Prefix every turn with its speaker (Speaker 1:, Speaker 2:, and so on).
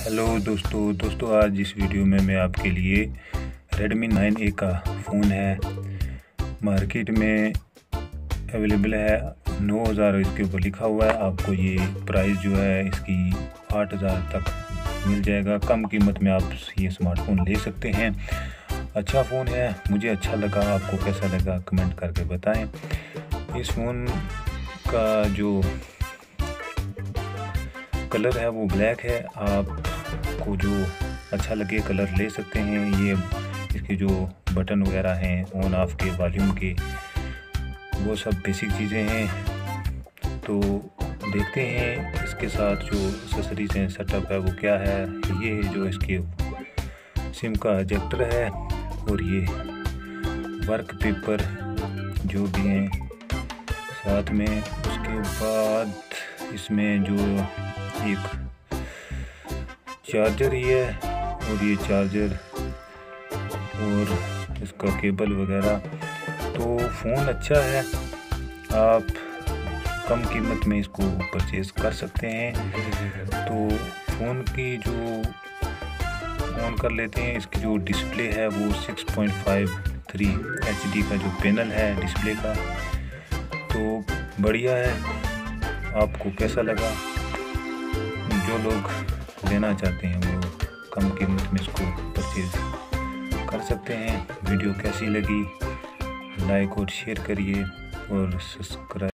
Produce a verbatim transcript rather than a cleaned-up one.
Speaker 1: Hello दोस्तों दोस्तों आज इस वीडियो में मैं आपके लिए Redmi नाइन ए का फ़ोन है, मार्केट में अवेलेबल है। नौ हज़ार इसके ऊपर लिखा हुआ है। आपको ये प्राइस जो है इसकी आठ हज़ार तक मिल जाएगा। कम कीमत में आप ये स्मार्टफोन ले सकते हैं। अच्छा फ़ोन है, मुझे अच्छा लगा। आपको कैसा लगा कमेंट करके बताएं। इस फ़ोन का जो कलर है वो ब्लैक है। आपको जो अच्छा लगे कलर ले सकते हैं। ये इसके जो बटन वगैरह हैं ऑन ऑफ के, वॉल्यूम के, वो सब बेसिक चीज़ें हैं। तो देखते हैं इसके साथ जो एक्सेसरीज हैं, सेटअप है वो क्या है। ये जो इसके सिम का एजेक्टर है और ये वर्क पेपर जो भी हैं साथ में। उसके बाद इसमें जो एक चार्जर ही है और ये चार्जर और इसका केबल वगैरह। तो फ़ोन अच्छा है, आप कम कीमत में इसको परचेज़ कर सकते हैं। तो फ़ोन की जो ऑन कर लेते हैं, इसकी जो डिस्प्ले है वो six point five three H D का जो पैनल है डिस्प्ले का, तो बढ़िया है। आपको कैसा लगा? जो लोग लेना चाहते हैं वो कम कीमत में इसको परचेज़ कर सकते हैं। वीडियो कैसी लगी लाइक और शेयर करिए और सब्सक्राइब